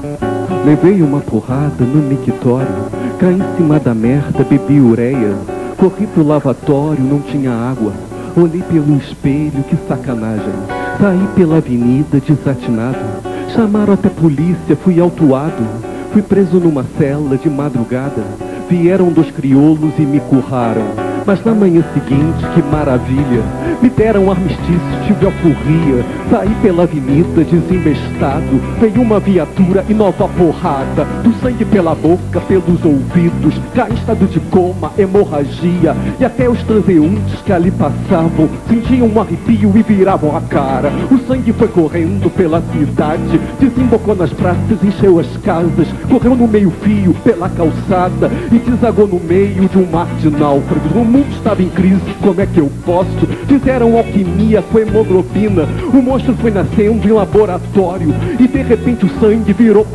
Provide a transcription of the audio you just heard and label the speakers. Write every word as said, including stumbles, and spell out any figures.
Speaker 1: Levei uma porrada no mictório, caí em cima da merda, bebi ureia. Corri pro lavatório, não tinha água. Olhei pelo espelho, que sacanagem. Saí pela avenida, desatinado. Chamaram até polícia, fui autuado. Fui preso numa cela de madrugada. Vieram dois crioulos e me curraram. Mas na manhã seguinte, que maravilha, me deram armistício, tive alforria. Saí pela avenida desembestado. Veio uma viatura e nova porrada. Do sangue pela boca, pelos ouvidos. Caí em estado de coma, hemorragia. E até os transeuntes que ali passavam sentiam um arrepio e viravam a cara. O sangue foi correndo pela cidade, desembocou nas praças, encheu as casas. Correu no meio fio pela calçada e desagou no meio de um mar de náufragos. O mundo estava em crise, como é que eu posso? Fizeram alquimia com hemoglobina. O monstro foi nascendo em laboratório e de repente o sangue virou